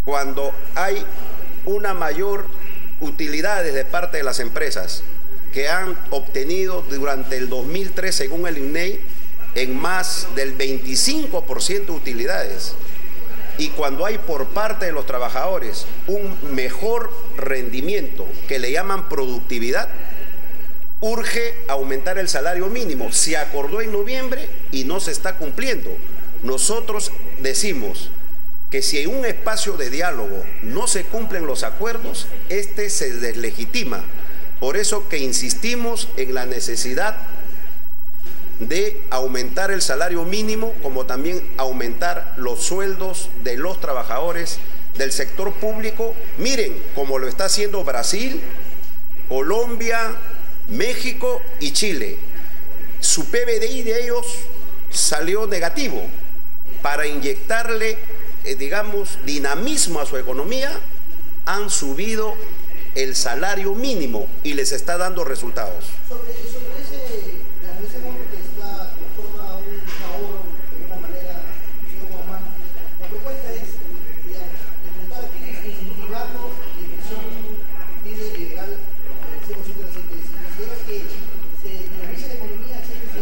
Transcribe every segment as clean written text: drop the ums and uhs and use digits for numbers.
cuando hay una mayor utilidad de parte de las empresas que han obtenido durante el 2003, según el INEI, en más del 25% de utilidades. Y cuando hay por parte de los trabajadores un mejor rendimiento, que le llaman productividad, urge aumentar el salario mínimo. Se acordó en noviembre y no se está cumpliendo. Nosotros decimos que si en un espacio de diálogo no se cumplen los acuerdos, este se deslegitima. Por eso que insistimos en la necesidad de aumentar el salario mínimo, como también aumentar los sueldos de los trabajadores del sector público. Miren, como lo está haciendo Brasil, Colombia, México y Chile. Su PBDI de ellos salió negativo. Para inyectarle, digamos, dinamismo a su economía, han subido el salario mínimo y les está dando resultados. Sobre ese monto que está de forma un ahorro de una manera, señor Guamán, la propuesta es, digamos, enfrentar aquí, incentivarnos en prisión líder legal al 100% de la CTS. ¿Considera que se dinamiza la economía?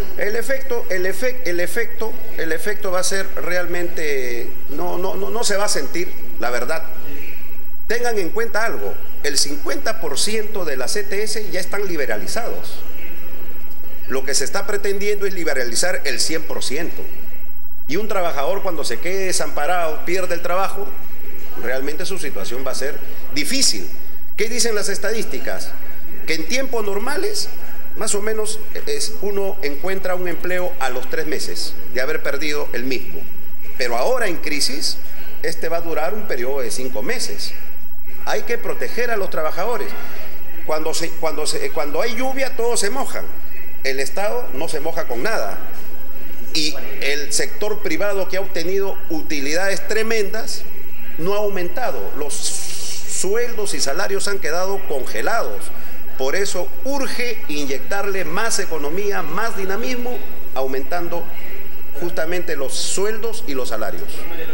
El efecto va a ser realmente, no se va a sentir, la verdad. Tengan en cuenta algo, el 50% de las CTS ya están liberalizados. Lo que se está pretendiendo es liberalizar el 100%. Y un trabajador, cuando se quede desamparado, pierde el trabajo, realmente su situación va a ser difícil. ¿Qué dicen las estadísticas? Que en tiempos normales, más o menos, uno encuentra un empleo a los 3 meses de haber perdido el mismo. Pero ahora en crisis, va a durar un periodo de 5 meses. Hay que proteger a los trabajadores. Cuando hay lluvia, todos se mojan. El Estado no se moja con nada. Y el sector privado, que ha obtenido utilidades tremendas, no ha aumentado. Los sueldos y salarios han quedado congelados. Por eso urge inyectarle más economía, más dinamismo, aumentando justamente los sueldos y los salarios.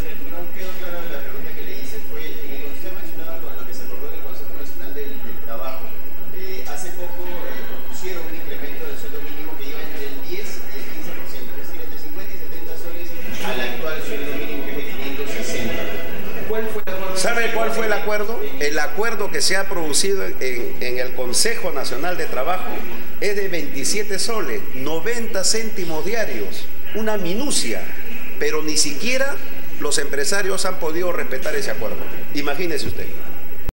¿Sabe cuál fue el acuerdo? El acuerdo que se ha producido en el Consejo Nacional de Trabajo es de 27 soles, 90 céntimos diarios, una minucia, pero ni siquiera los empresarios han podido respetar ese acuerdo. Imagínese usted.